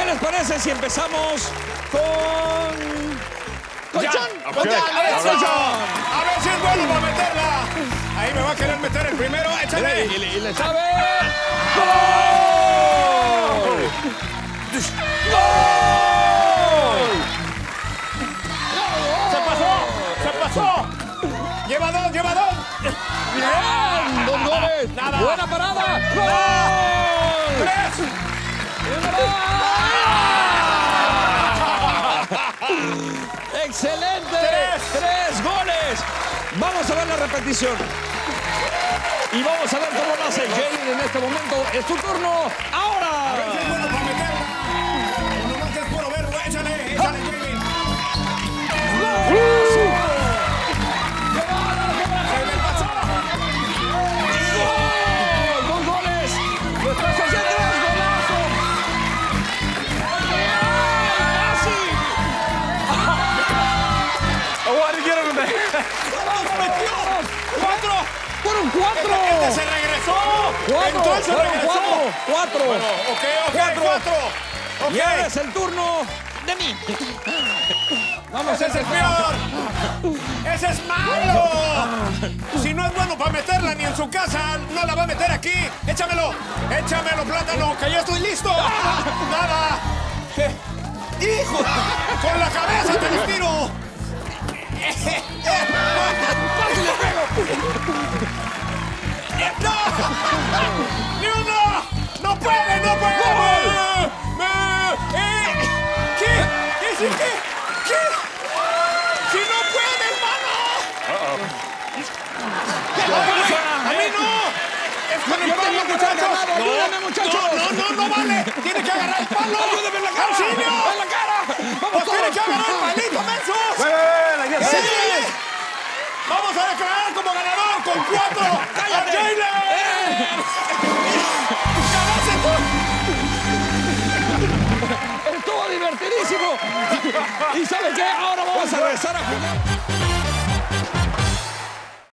les parece si empezamos con... ¡Colchón! Okay. ¡Colchón! A ver si es bueno para meterla. Ahí me va a querer meter el primero. Échale. Y le sabe. ¡Gol! ¡Gol! ¡Se pasó! ¡Lleva dos! ¡Bien! ¡Dos goles! Nada. ¡Buena parada! ¡Gol! ¡Tres! ¡Excelente! ¡Tres! ¡3 goles! Vamos a ver la repetición. Y vamos a ver cómo lo hace Jalen en este momento. Es tu turno. ¡Ahora! A ver si es bueno para meterla. Nomás es puro verbo. Échale, Jalen. ¡Se le pasó! ¡Dos goles! ¡Lo estás haciendo! ¡Golazo! ¡Casi! ¡Cuatro! ¡Fueron 4! ¡Este se regresó! ¡Entonces se regresó! 4. Bueno, cuatro. Y ahora es el turno de mí. Vamos, ¡Ese es el peor! ¡Ese es malo! Si no es bueno para meterla ni en su casa, no la va a meter aquí. Échamelo, plátano, que ya estoy listo. ¡Nada! ¡Hijo! ¡Con la cabeza te los tiro! ¡Casi le pego! ¡No! ¡Ni uno! ¡No puede! ¿Qué? ¡Si no puede, hermano! ¿Qué le pasa? ¡A mí no! ¡Es con el Yo palo, tenía que haber muchachos! ganado. ¡Ayúdame, muchachos! ¡No vale! ¡Tiene que agarrar el palo! ¡Ayúdame en la cara! ¡Auxilio! ¡En la cara! ¡Vamos ¡Pues tiene todos! que agarrar el palito, mensos! ¡Sí! ¡Vamos a declarar como ganador con 4! ¡Cállate! ¡A Jalen! ¡Ganaste tú! ¡Estuvo divertidísimo! ¿Y sabe qué? Ahora vamos a regresar a jugar.